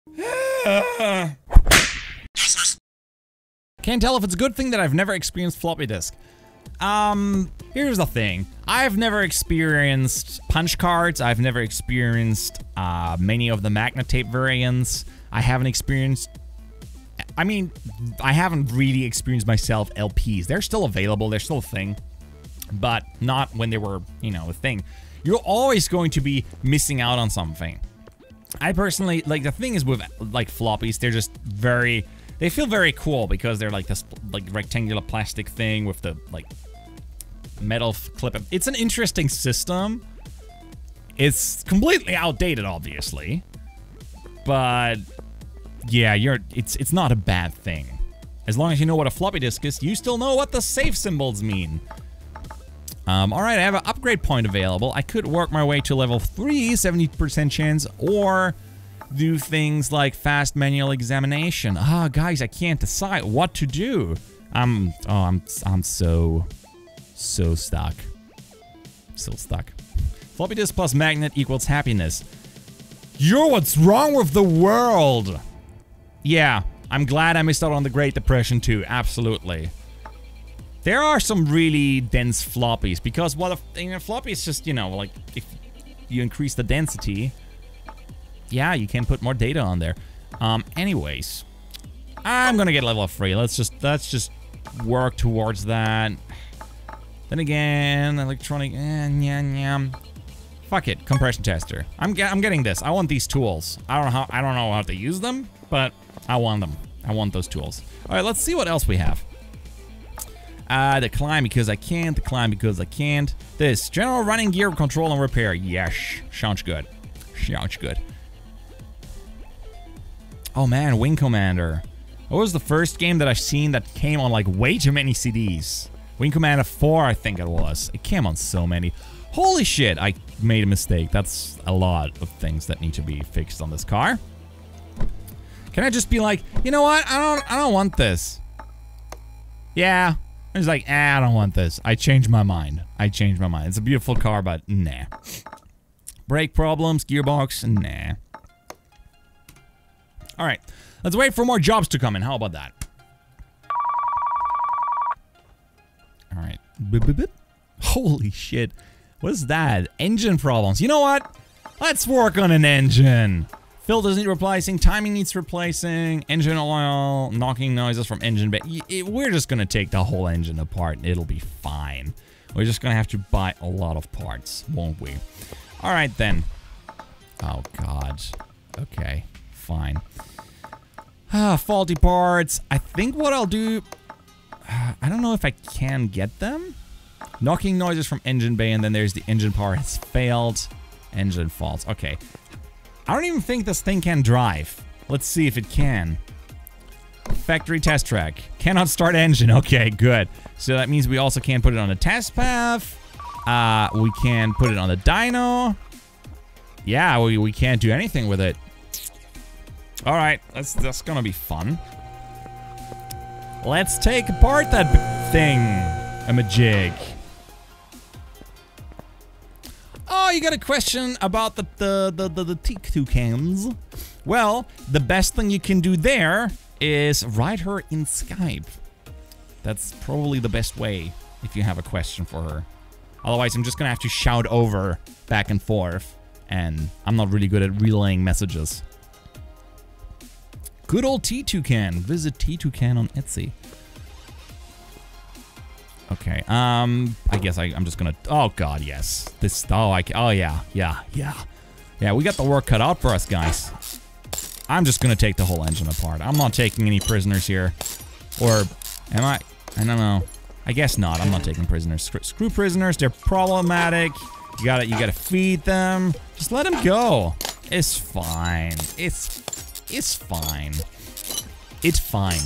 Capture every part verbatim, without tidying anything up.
Can't tell if it's a good thing that I've never experienced floppy disk. Um, here's the thing. I've never experienced punch cards. I've never experienced uh, many of the magnet tape variants. I haven't experienced... I mean, I haven't really experienced myself L Ps. They're still available. They're still a thing. But not when they were, you know, a thing. You're always going to be missing out on something. I personally, like, the thing is with, like, floppies, they're just very... They feel very cool because they're like this, like, rectangular plastic thing with the, like, metal clip. It's an interesting system. It's completely outdated, obviously. But, yeah, you're, it's, it's not a bad thing. As long as you know what a floppy disk is, you still know what the safe symbols mean. Um, alright, I have an upgrade point available. I could work my way to level three, seventy percent chance, or do things like fast manual examination. Ah, guys, I can't decide what to do. I'm, oh, I'm, I'm so, so stuck. So stuck. Floppy disk plus magnet equals happiness. You're what's wrong with the world. Yeah, I'm glad I missed out on the Great Depression too, absolutely. There are some really dense floppies because what well, a you know, floppy is just, you know, like if you increase the density, yeah, you can put more data on there. Um, anyways, I'm gonna get level three. Let's just let's just work towards that. Then again, electronic, eh, yeah, yeah. Fuck it, compression tester. I'm get, I'm getting this. I want these tools. I don't know how I don't know how to use them, but I want them. I want those tools. All right, let's see what else we have. Uh, the climb because I can't, the climb because I can't. This, general running gear, control and repair. Yes, sounds good. Sounds good. Oh man, Wing Commander. What was the first game that I've seen that came on like way too many C Ds? Wing Commander four, I think it was. It came on so many. Holy shit, I made a mistake. That's a lot of things that need to be fixed on this car. Can I just be like, you know what? I don't, I don't want this. Yeah. I was like, ah, I don't want this. I changed my mind. I changed my mind. It's a beautiful car, but nah. Brake problems, gearbox, nah. Alright, let's wait for more jobs to come in. How about that? Alright. Holy shit. What is that? Engine problems. You know what? Let's work on an engine. Filters need replacing, timing needs replacing, engine oil, knocking noises from engine bay. We're just gonna take the whole engine apart and it'll be fine. We're just gonna have to buy a lot of parts, won't we? Alright then. Oh god. Okay, fine. Ah, faulty parts. I think what I'll do... I don't know if I can get them. Knocking noises from engine bay, and then there's the engine power has failed. Engine faults. Okay. I don't even think this thing can drive. Let's see if it can. Factory test track. Cannot start engine. Okay, good. So that means we also can't put it on a test path. Uh, we can put it on the dyno. Yeah, we, we can't do anything with it. Alright, that's, that's gonna be fun. Let's take apart that thing. I'm a jig. Oh, you got a question about the the the the, the T-Toucans. Well, the best thing you can do there is write her in Skype. That's probably the best way if you have a question for her. Otherwise, I'm just gonna have to shout over back and forth, and I'm not really good at relaying messages. Good old T-Toucan. Visit T-Toucan on Etsy. Okay, um, I guess I, I'm just gonna, oh god, yes. This, oh, I, oh yeah, yeah, yeah. Yeah, we got the work cut out for us, guys. I'm just gonna take the whole engine apart. I'm not taking any prisoners here. Or, am I? I don't know. I guess not, I'm not taking prisoners. Screw, screw prisoners, they're problematic. You gotta, you gotta feed them. Just let them go. It's fine. It's, it's fine. It's fine.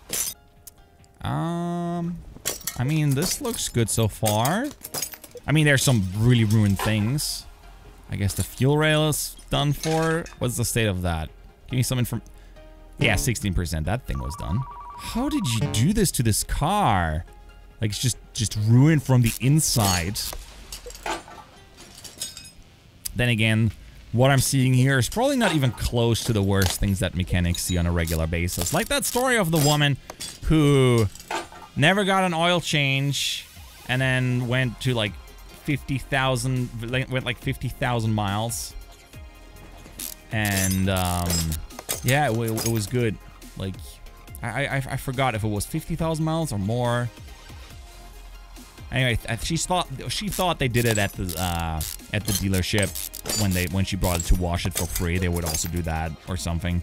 Um... I mean, this looks good so far. I mean, there's some really ruined things. I guess the fuel rail is done for. What's the state of that? Give me some info. Yeah, sixteen percent. That thing was done. How did you do this to this car? Like, it's just, just ruined from the inside. Then again, what I'm seeing here is probably not even close to the worst things that mechanics see on a regular basis. Like that story of the woman who never got an oil change and then went to like fifty thousand, went like fifty thousand miles. And, um, yeah, it, it was good. Like, I, I, I forgot if it was fifty thousand miles or more. Anyway, she thought she thought they did it at the uh, at the dealership when they when she brought it to wash it for free. They would also do that or something.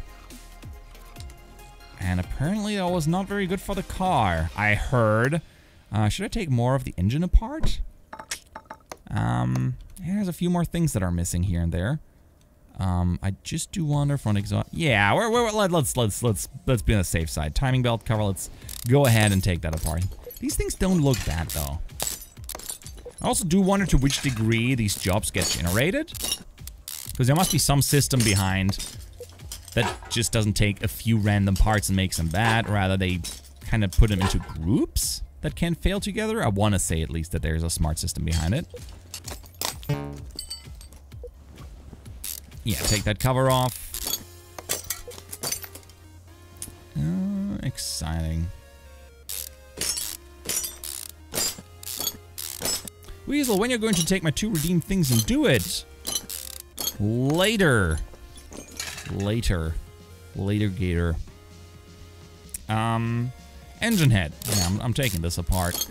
And apparently that was not very good for the car. I heard. Uh, should I take more of the engine apart? Um, there's a few more things that are missing here and there. Um, I just do wonder front exhaust. Yeah, we're, we're, let, let's let's let's let's be on the safe side. Timing belt cover. Let's go ahead and take that apart. These things don't look bad though. I also do wonder to which degree these jobs get generated, because there must be some system behind that just doesn't take a few random parts and makes them bad. Rather, they kind of put them into groups that can fail together. I want to say at least that there's a smart system behind it. Yeah, take that cover off. Uh, exciting. Weasel, when you're going to take my two redeemed things and do it? Later. Later. Later, Gator. Um, engine head. Yeah, I'm, I'm taking this apart.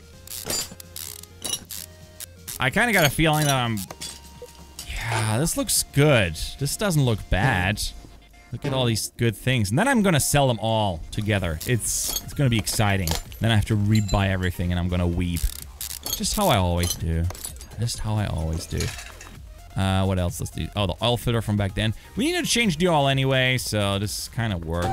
I kind of got a feeling that I'm... Yeah, this looks good. This doesn't look bad. Look at all these good things. And then I'm gonna sell them all together. It's, it's gonna be exciting. Then I have to rebuy everything and I'm gonna weep. Just how I always do. Just how I always do. Uh, what else? Let's do. Oh, the oil filter from back then. We need to change the oil anyway, so this kind of works.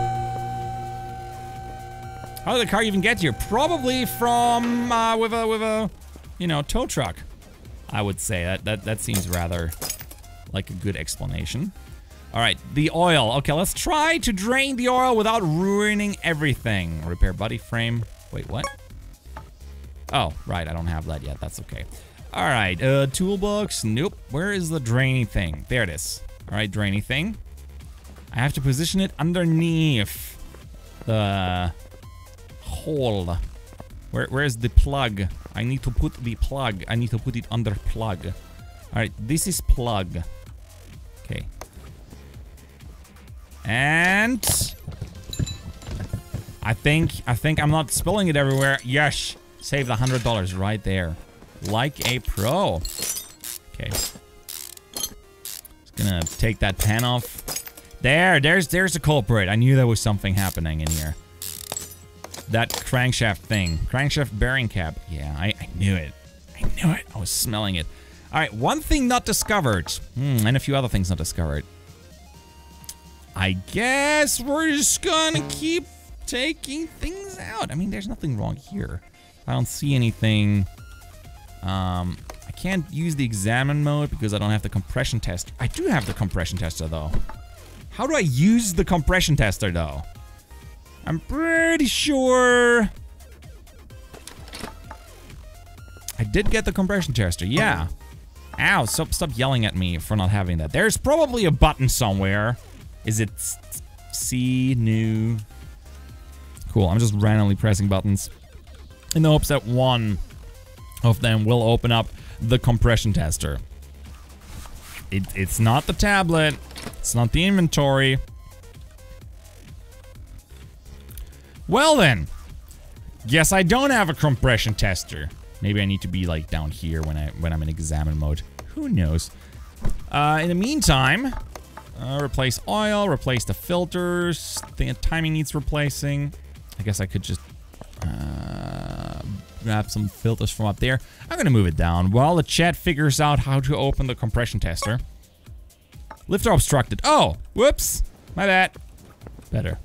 How did the car even get here? Probably from uh, with a with a, you know, tow truck. I would say that that that seems rather like a good explanation. All right, the oil. Okay, let's try to drain the oil without ruining everything. Repair body frame. Wait, what? Oh, right, I don't have that yet. That's okay. All right, uh, toolbox. Nope. Where is the drainy thing? There it is. All right, drainy thing. I have to position it underneath the hole. Where, where's the plug? I need to put the plug. I need to put it under plug. All right, this is plug. Okay. And I think I think I'm not spilling it everywhere. Yes. Save the one hundred dollars right there. Like a pro. Okay. Just gonna take that pan off. There, there's there's the culprit. I knew there was something happening in here. That crankshaft thing. Crankshaft bearing cap. Yeah, I, I knew it. I knew it. I was smelling it. Alright, one thing not discovered. Hmm, and a few other things not discovered. I guess we're just gonna keep taking things out. I mean, there's nothing wrong here. I don't see anything. Um, I can't use the examine mode because I don't have the compression tester. I do have the compression tester though. How do I use the compression tester though? I'm pretty sure I did get the compression tester, yeah. Ow, stop, stop yelling at me for not having that. There's probably a button somewhere. Is it C, new? Cool, I'm just randomly pressing buttons in the hopes that one of them will open up the compression tester. It, it's not the tablet. It's not the inventory. Well then, guess I don't have a compression tester. Maybe I need to be like down here when I when I'm in examine mode. Who knows? Uh, in the meantime, uh, replace oil, replace the filters. The timing needs replacing. I guess I could just uh, grab some filters from up there. I'm gonna move it down while the chat figures out how to open the compression tester. Lifter obstructed. Oh, whoops. My bad. Better.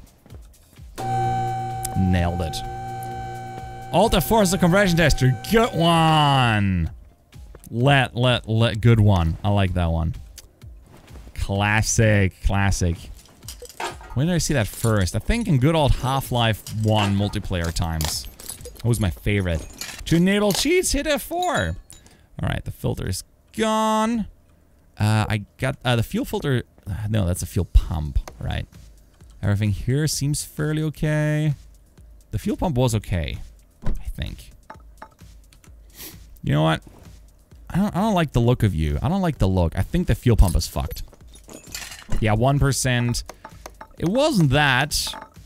Nailed it. Alt F four is the compression tester. Good one. Let, let, let. Good one. I like that one. Classic. Classic. When did I see that first? I think in good old Half-Life one multiplayer times. That was my favorite. To enable cheats, hit F four. Alright, the filter is gone. Uh, I got uh, the fuel filter. Uh, no, that's a fuel pump, right? Everything here seems fairly okay. The fuel pump was okay, I think. You know what? I don't, I don't like the look of you. I don't like the look. I think the fuel pump is fucked. Yeah, one percent. It wasn't that.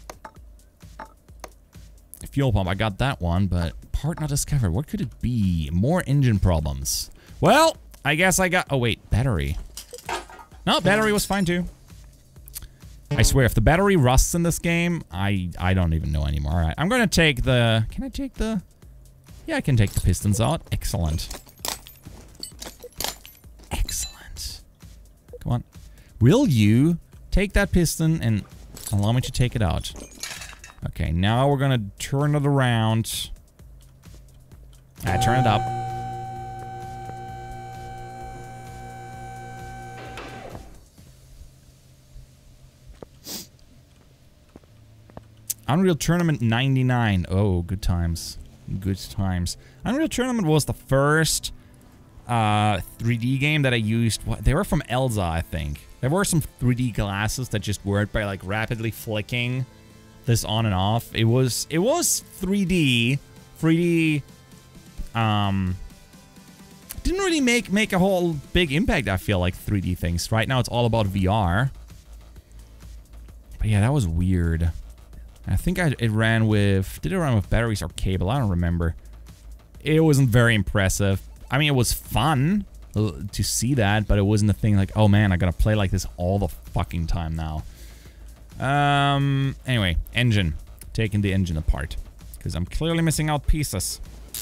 Fuel pump, I got that one, but part not discovered. What could it be? More engine problems. Well, I guess I got... Oh, wait. Battery. No, battery was fine, too. I swear, if the battery rusts in this game, I I don't even know anymore. All right, I'm going to take the... Can I take the... Yeah, I can take the pistons out. Excellent. Excellent. Come on. Will you take that piston and allow me to take it out? Okay, now we're going to turn it around. Ah, turn it up. Unreal Tournament ninety-nine. Oh, good times. Good times. Unreal Tournament was the first uh, three D game that I used. What, they were from Elza, I think. There were some three D glasses that just worked by like rapidly flicking this on and off. It was it was three D. three D um didn't really make make a whole big impact, I feel like, three D things. Right now it's all about V R. But yeah, that was weird. I think I, it ran with... Did it run with batteries or cable? I don't remember. It wasn't very impressive. I mean, it was fun to see that, but it wasn't a thing like, oh man, I gotta play like this all the fucking time now. Um. Anyway, engine. Taking the engine apart. Because I'm clearly missing out pieces.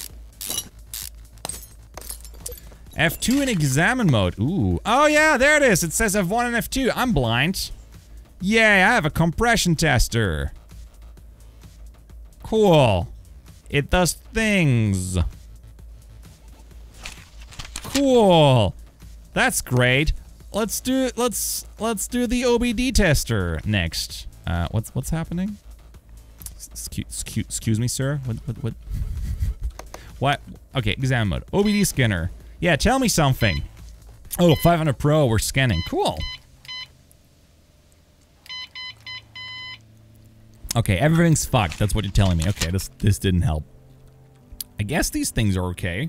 F two in examine mode. Ooh. Oh yeah, there it is. It says F one and F two. I'm blind. Yay, I have a compression tester. Cool. It does things. Cool. That's great. Let's do let's let's do the O B D tester next. Uh, what's what's happening? Excuse, excuse, excuse me, sir. What what what? What? Okay, exam mode. O B D scanner. Yeah, tell me something. Oh, five hundred Pro. We're scanning. Cool. Okay, everything's fucked. That's what you're telling me. Okay, this this didn't help. I guess these things are okay.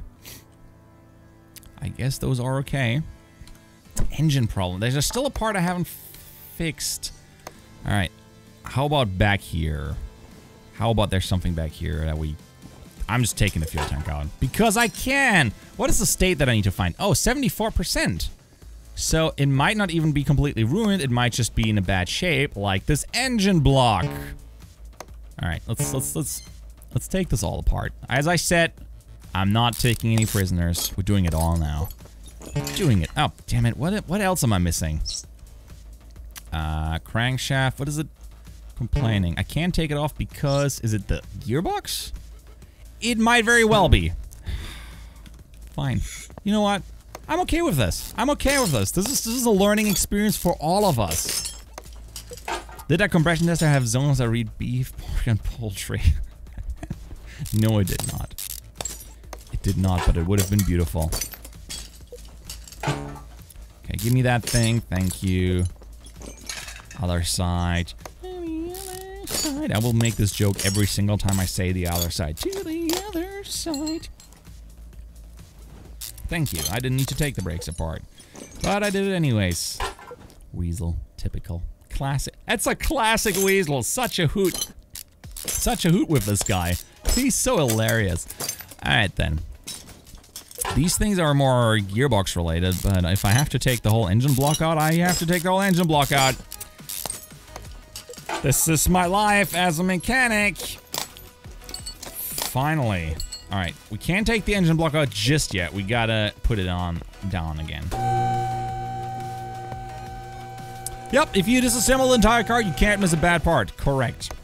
I guess those are okay. Engine problem. There's still a part I haven't fixed. All right. How about back here? How about there's something back here that we... I'm just taking the fuel tank out. Because I can! What is the state that I need to find? Oh, seventy-four percent. So it might not even be completely ruined. It might just be in a bad shape, like this engine block. All right, let's let's let's let's take this all apart. As I said, I'm not taking any prisoners. We're doing it all now. Doing it. Oh, damn it! What what else am I missing? Uh, crankshaft. What is it? Complaining. I can't take it off because is it the gearbox? It might very well be. Fine. You know what? I'm okay with this. I'm okay with this. This is this is a learning experience for all of us. Did that compression tester have zones that read beef, pork, and poultry? No, it did not. It did not, but it would have been beautiful. Okay, give me that thing. Thank you. Other side. The other side. I will make this joke every single time I say the other side. To the other side. Thank you. I didn't need to take the brakes apart. But I did it anyways. Weasel. Typical. Classic. That's a classic Weasel. Such a hoot. Such a hoot with this guy. He's so hilarious. Alright then. These things are more gearbox related, but if I have to take the whole engine block out, I have to take the whole engine block out. This is my life as a mechanic. Finally. Alright, we can't take the engine block out just yet. We gotta put it on down again. Yep, if you disassemble the entire car, you can't miss a bad part. Correct.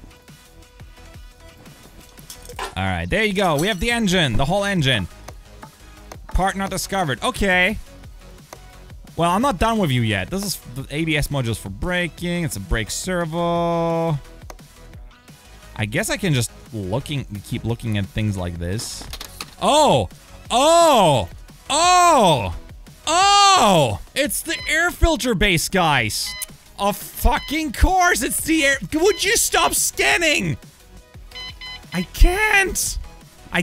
Alright, there you go. We have the engine, the whole engine. Part not discovered. Okay. Well, I'm not done with you yet. This is the A B S modules for braking. It's a brake servo. I guess I can just looking keep looking at things like this. Oh! Oh! Oh! Oh! It's the air filter base, guys. Of fucking course, it's the air. Would you stop scanning? I can't. I.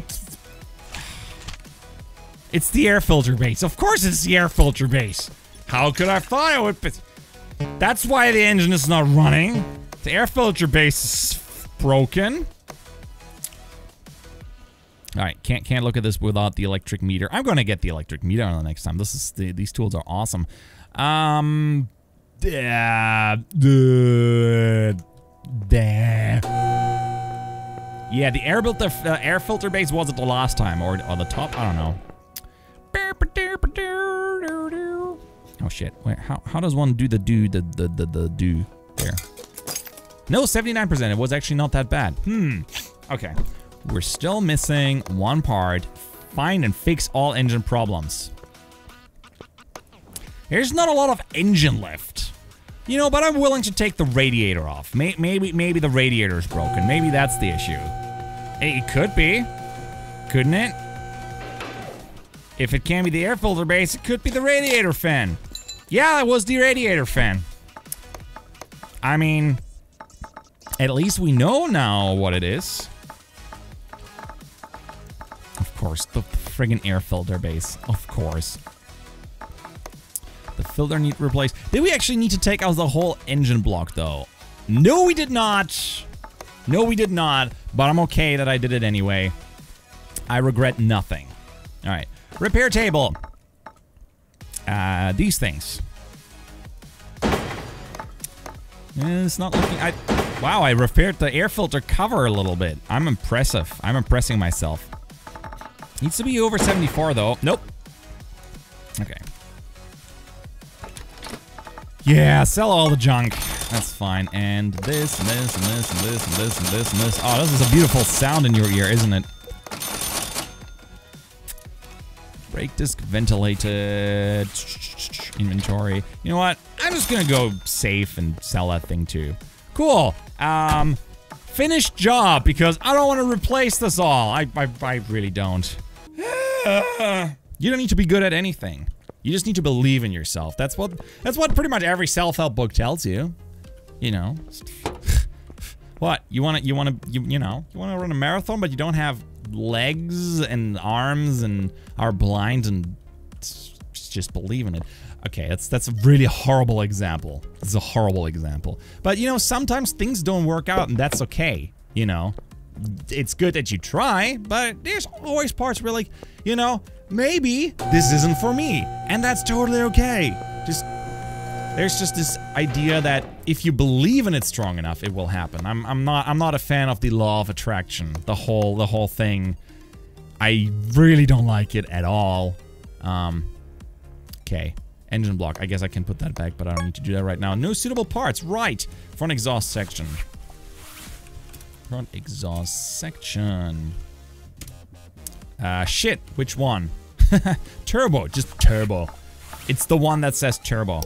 It's the air filter base. Of course, it's the air filter base. How could I thought it would be? That's why the engine is not running. The air filter base is broken. All right, can't can't look at this without the electric meter. I'm going to get the electric meter on the next time. This is the, these tools are awesome. Um, yeah, yeah, yeah. The air filter uh, air filter base wasn't the last time, or or the top. I don't know. Oh shit! Wait, how how does one do the do the the the, the do there? No, seventy-nine percent. It was actually not that bad. Hmm. Okay. We're still missing one part. Find and fix all engine problems. There's not a lot of engine left. You know, but I'm willing to take the radiator off. May maybe maybe the radiator's broken. Maybe that's the issue. It could be. Couldn't it? If it can't be the air filter base, it could be the radiator fan. Yeah, it was the radiator fan. I mean, at least we know now what it is. Of course, the friggin' air filter base. Of course. The filter need replaced. Did we actually need to take out the whole engine block, though? No, we did not. No, we did not. But I'm okay that I did it anyway. I regret nothing. All right. Repair table. Uh, these things. It's not looking... I, wow, I repaired the air filter cover a little bit. I'm impressive. I'm impressing myself. Needs to be over seventy-four, though. Nope. Okay. Yeah, sell all the junk. That's fine. And this, and this, and this, and this, and this, and this, and this. Oh, this is a beautiful sound in your ear, isn't it? Brake disc ventilated. Inventory. You know what? I'm just gonna go safe and sell that thing too. Cool. Um, finished job, because I don't want to replace this all. I, I, I really don't. You don't need to be good at anything. You just need to believe in yourself. That's what that's what pretty much every self-help book tells you. You know. What? You want to you want to you, you know, you want to run a marathon but you don't have legs and arms and are blind and just believe in it. Okay, that's that's a really horrible example. It's a horrible example. But you know, sometimes things don't work out and that's okay, you know. It's good that you try, but there's always parts where, like, you know, maybe this isn't for me, and that's totally okay. Just, there's just this idea that if you believe in it strong enough, it will happen. I'm, I'm not, I'm not a fan of the law of attraction. The whole, the whole thing. I really don't like it at all. Um, okay, engine block. I guess I can put that back, but I don't need to do that right now. No suitable parts. Right, front exhaust section. Front exhaust section. Uh, shit, which one? Turbo, just turbo. It's the one that says turbo.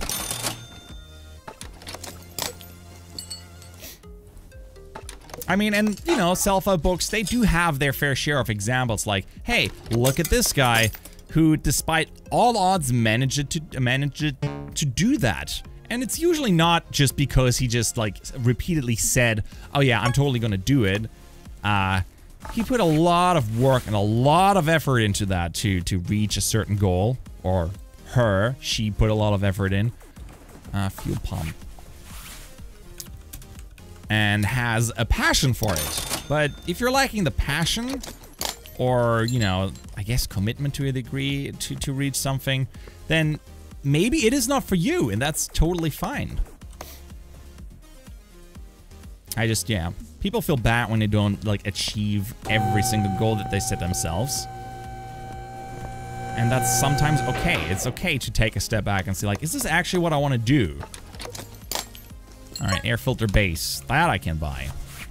I mean, and, you know, self-help books, they do have their fair share of examples like, hey, look at this guy who, despite all odds, managed to, managed to do that. And it's usually not just because he just, like, repeatedly said, oh yeah, I'm totally gonna do it. Uh, he put a lot of work and a lot of effort into that to, to reach a certain goal. Or her, she put a lot of effort in. Uh, fuel pump. And has a passion for it. But if you're lacking the passion, or, you know, I guess commitment to a degree to, to reach something, then maybe it is not for you, and that's totally fine. I just, yeah. People feel bad when they don't, like, achieve every single goal that they set themselves. And that's sometimes okay. It's okay to take a step back and see, like, is this actually what I want to do? Alright, air filter base. That I can buy.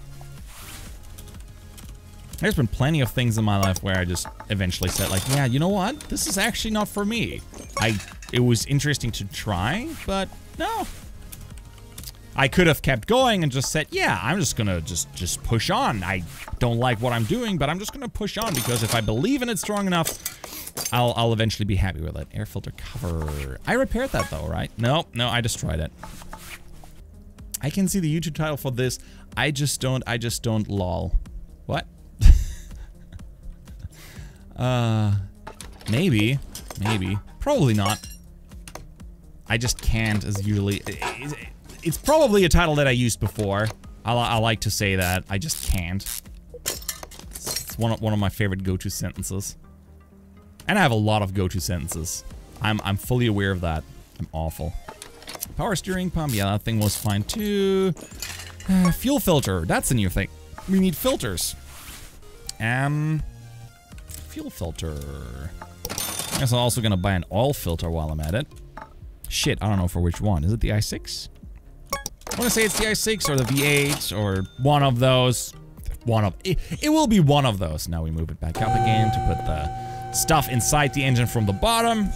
There's been plenty of things in my life where I just eventually said, like, yeah, you know what? This is actually not for me. I... It was interesting to try, but no. I could have kept going and just said, yeah, I'm just gonna just just push on. I don't like what I'm doing, but I'm just gonna push on because if I believe in it strong enough, I'll I'll eventually be happy with it. Air filter cover. I repaired that though, right? No, no, I destroyed it. I can see the YouTube title for this. I just don't. I just don't. Lol. What? uh, maybe, maybe, probably not. I just can't, as usually. It's probably a title that I used before. I, I like to say that. I just can't. It's one of, one of my favorite go-to sentences. And I have a lot of go-to sentences. I'm, I'm fully aware of that. I'm awful. Power steering pump. Yeah, that thing was fine too. Uh, fuel filter. That's a new thing. We need filters. Um, fuel filter. I guess I'm also gonna buy an oil filter while I'm at it. Shit, I don't know for which one. Is it the i six? I want to say it's the i six or the V eight or one of those. One of it, it will be one of those. Now we move it back up again to put the stuff inside the engine from the bottom.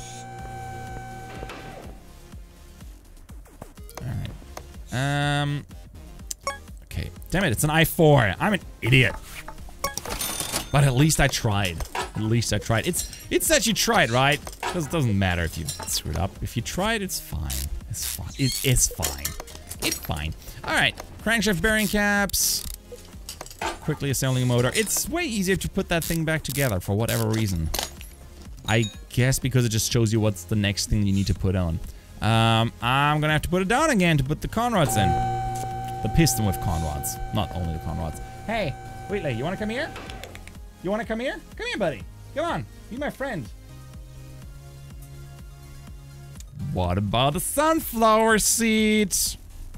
All right. Um. Okay. Damn it! It's an i four. I'm an idiot. But at least I tried. At least I tried. It's it's that you tried, right? It doesn't matter if you screwed up. If you tried, it's fine. It's fine. It, it's fine. It's fine. All right. Crankshaft bearing caps. Quickly assembling motor. It's way easier to put that thing back together for whatever reason. I guess because it just shows you what's the next thing you need to put on. Um, I'm gonna have to put it down again to put the conrods in. The piston with conrods, not only the conrods. Hey, Wheatley, you wanna come here? You wanna come here? Come here, buddy. Come on, be my friend. What about the sunflower seat?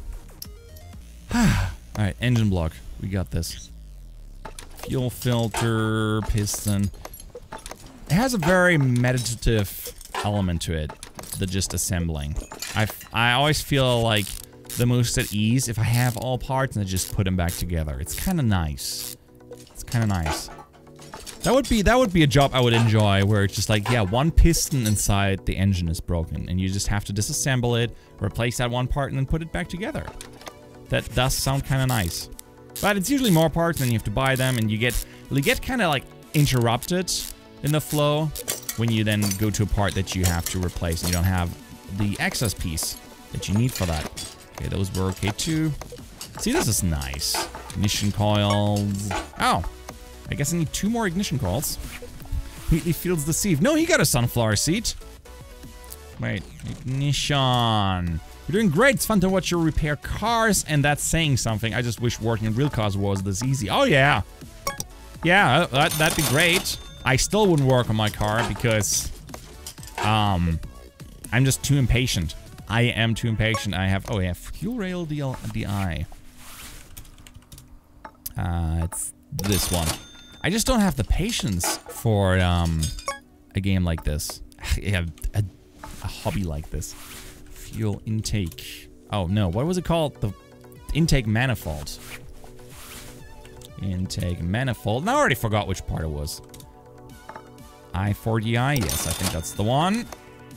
Alright, engine block. We got this. Fuel filter, piston. It has a very meditative element to it, the just assembling. I, I always feel like the most at ease if I have all parts and I just put them back together. It's kind of nice. It's kind of nice. That would be that would be a job I would enjoy, where it's just like, yeah, one piston inside the engine is broken, and you just have to disassemble it, replace that one part, and then put it back together. That does sound kind of nice, but it's usually more parts, and you have to buy them, and you get you get kind of like interrupted in the flow when you then go to a part that you have to replace, and you don't have the excess piece that you need for that. Okay, those were okay too. See, this is nice. Ignition coils. Oh. I guess I need two more ignition coils. Wheatley feels deceived. No, he got a sunflower seat. Wait, ignition. You're doing great. It's fun to watch you repair cars, and that's saying something. I just wish working in real cars was this easy. Oh, yeah. Yeah, that, that'd be great. I still wouldn't work on my car because, um, I'm just too impatient. I am too impatient. I have, oh yeah, fuel rail D I. Uh, it's this one. I just don't have the patience for um, a game like this. Yeah, a, a hobby like this. Fuel intake. Oh no, what was it called? The intake manifold. Intake manifold. Now I already forgot which part it was. I forty I, yes, I think that's the one.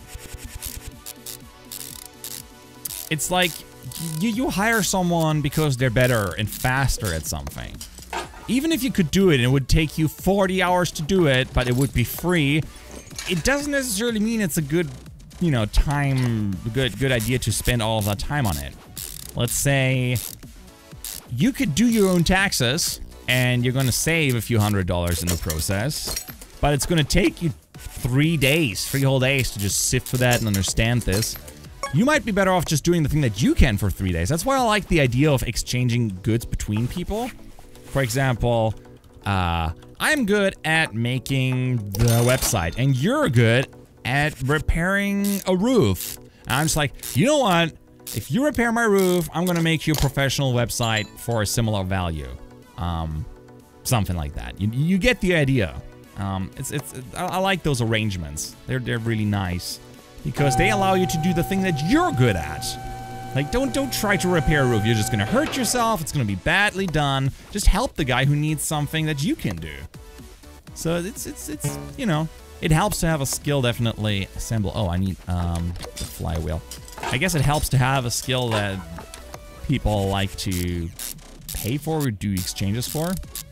It's like you, you hire someone because they're better and faster at something. Even if you could do it and it would take you forty hours to do it, but it would be free, it doesn't necessarily mean it's a good, you know, time, good, good idea to spend all of that time on it. Let's say you could do your own taxes and you're gonna save a few hundred dollars in the process, but it's gonna take you three days, three whole days to just sift through that and understand this. You might be better off just doing the thing that you can for three days. That's why I like the idea of exchanging goods between people. For example, uh, I'm good at making the website, and you're good at repairing a roof. And I'm just like, you know what? If you repair my roof, I'm gonna make you a professional website for a similar value. Um, something like that. You, you get the idea. Um, it's, it's, it, I, I like those arrangements. They're, they're really nice because they allow you to do the thing that you're good at. Like, don't don't try to repair a roof. You're just gonna hurt yourself. It's gonna be badly done. Just help the guy who needs something that you can do. So it's it's it's you know, it helps to have a skill. Definitely assemble. Oh, I need um the flywheel. I guess it helps to have a skill that people like to pay for or do exchanges for.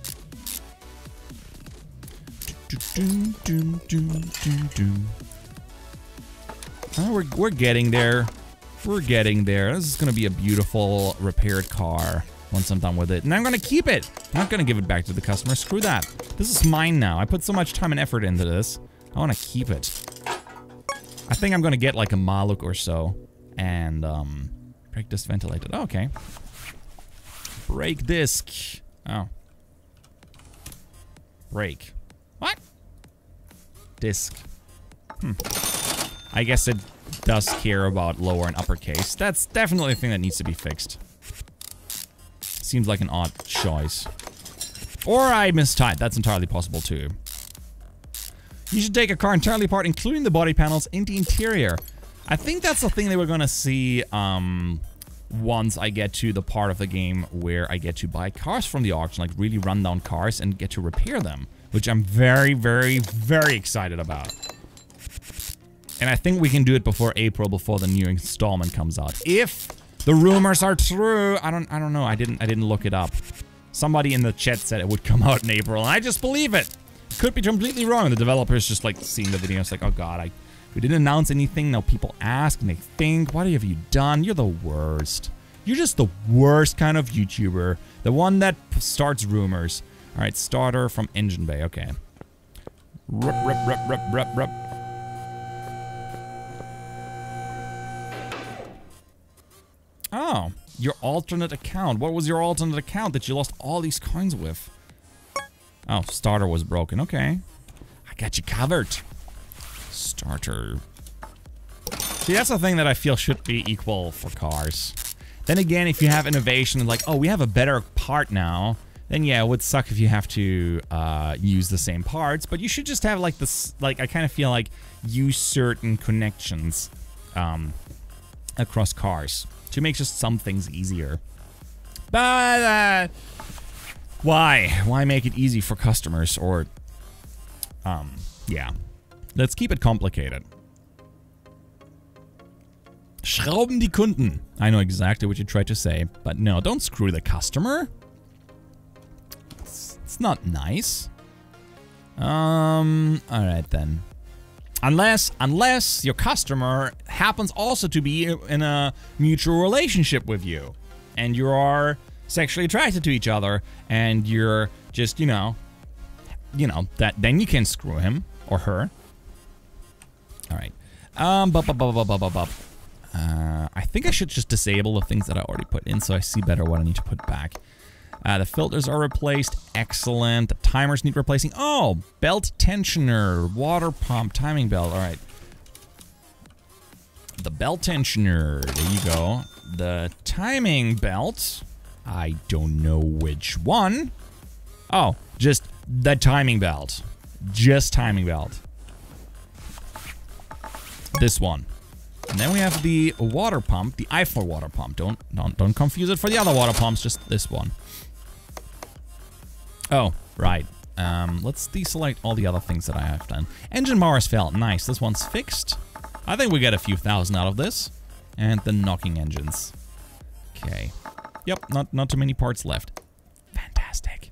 Oh, we're, we're getting there. We're getting there. This is going to be a beautiful repaired car once I'm done with it. And I'm going to keep it. I'm not going to give it back to the customer. Screw that. This is mine now. I put so much time and effort into this. I want to keep it. I think I'm going to get like a Maluk or so. And, um, brake disc ventilated. Oh, okay. Brake disc. Oh. Brake. What? Disc. Hmm. I guess it does care about lower and uppercase. That's definitely a thing that needs to be fixed. Seems like an odd choice. Or I mistyped. That's entirely possible too. You should take a car entirely apart, including the body panels and the interior. I think that's the thing that we're gonna see um, once I get to the part of the game where I get to buy cars from the auction, like really run down cars and get to repair them, which I'm very, very, very excited about. And I think we can do it before April, before the new installment comes out. If the rumors are true, I don't, I don't know. I didn't, I didn't look it up. Somebody in the chat said it would come out in April, and I just believe it. Could be completely wrong. The developers just like seeing the video. It's like, oh god, I, we didn't announce anything. Now people ask and they think, what have you done? You're the worst. You're just the worst kind of YouTuber. The one that starts rumors. All right, starter from Engine Bay. Okay. Rup, rup, rup, rup, rup, rup. Oh, your alternate account. What was your alternate account that you lost all these coins with? Oh, starter was broken. Okay. I got you covered. Starter. See, that's the thing that I feel should be equal for cars. Then again, if you have innovation, like, oh, we have a better part now, then yeah, it would suck if you have to uh, use the same parts, but you should just have like this, like, I kind of feel like use certain connections um, across cars to make just some things easier. But, uh, why? Why make it easy for customers? Or, um, yeah. Let's keep it complicated. Schrauben die Kunden. I know exactly what you tried to say, but no, don't screw the customer. It's, it's not nice. Um, alright then. Unless, unless your customer happens also to be in a mutual relationship with you, and you are sexually attracted to each other, and you're just, you know, you know, that then you can screw him or her. All right. Um, bup, bup, bup, bup, bup, bup, bup. Uh, I think I should just disable the things that I already put in so I see better what I need to put back. Uh, the filters are replaced. Excellent. The timers need replacing. Oh, belt tensioner, water pump, timing belt. All right. The belt tensioner. There you go. The timing belt. I don't know which one. Oh, just the timing belt. Just timing belt. This one. And then we have the water pump, the Eiffel water pump. Don't don't don't confuse it for the other water pumps, just this one. Oh, right. Um, let's deselect all the other things that I have done. Engine bars fell. Nice. This one's fixed. I think we get a few thousand out of this. And the knocking engines. Okay. Yep, not not too many parts left. Fantastic.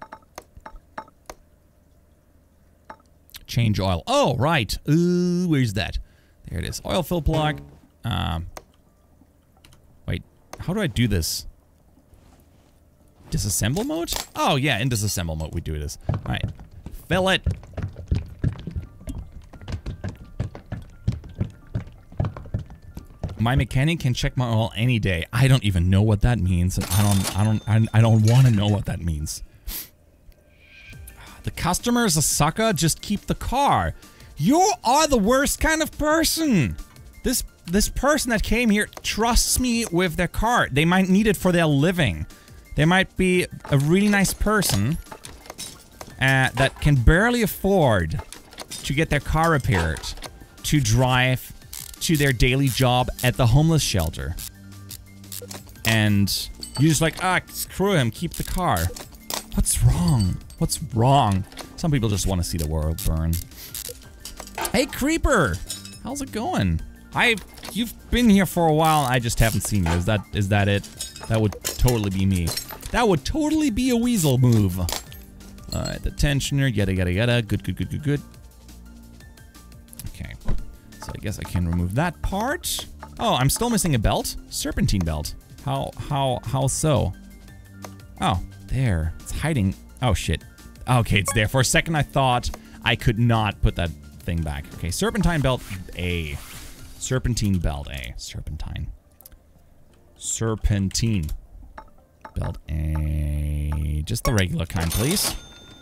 Change oil. Oh, right. Ooh, where's that? There it is. Oil fill plug. Um, wait, how do I do this? Disassemble mode? Oh, yeah, in disassemble mode we do this. All right, fill it. My mechanic can check my oil any day. I don't even know what that means, and I don't, I don't, I, I don't want to know what that means. The customer is a sucker. Just keep the car. You are the worst kind of person. This this person that came here trusts me with their car. They might need it for their living. They might be a really nice person uh, that can barely afford to get their car repaired, to drive to their daily job at the homeless shelter. And you're just like, ah, screw him, keep the car. What's wrong? What's wrong? Some people just want to see the world burn. Hey, Creeper! How's it going? I, you've been here for a while. I just haven't seen you. Is that, is that it? That would totally be me. That would totally be a weasel move. Alright, the tensioner, yada yada yada. Good, good, good, good, good. Okay. So I guess I can remove that part. Oh, I'm still missing a belt? Serpentine belt. How, how, how so? Oh, there. It's hiding. Oh, shit. Okay, it's there. For a second, I thought I could not put that thing back. Okay, serpentine belt A. Serpentine belt A. Serpentine. Serpentine belt A. Just the regular kind, please.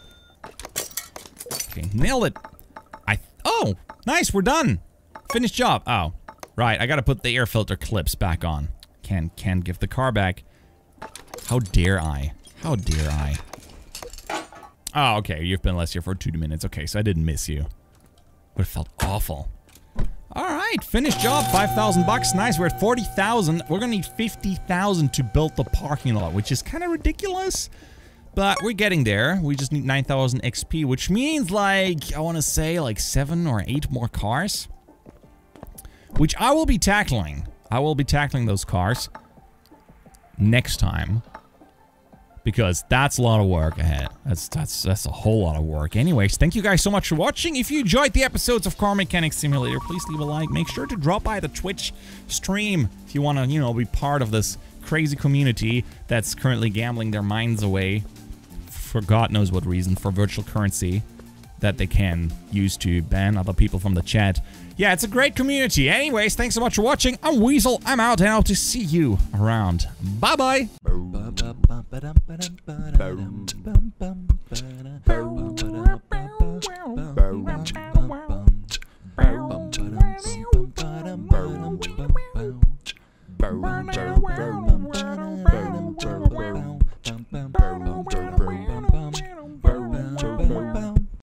Okay, nailed it. I. Oh, nice. We're done. Finished job. Oh, right. I gotta put the air filter clips back on. Can can give the car back. How dare I? How dare I? Oh, okay. You've been less here for two minutes. Okay, so I didn't miss you. But it felt awful. All right, finished job. five thousand bucks. Nice. We're at forty thousand. We're gonna need fifty thousand to build the parking lot, which is kind of ridiculous. But we're getting there. We just need nine thousand X P, which means like, I want to say like seven or eight more cars. Which I will be tackling. I will be tackling those cars next time. Because that's a lot of work ahead. That's that's that's a whole lot of work. Anyways, thank you guys so much for watching. If you enjoyed the episodes of Car Mechanic Simulator, please leave a like. Make sure to drop by the Twitch stream if you want to, you know, be part of this crazy community that's currently gambling their minds away for God knows what reason, for virtual currency that they can use to ban other people from the chat. Yeah, it's a great community. Anyways, thanks so much for watching. I'm Weasel. I'm out, and I hope to see you around. Bye-bye.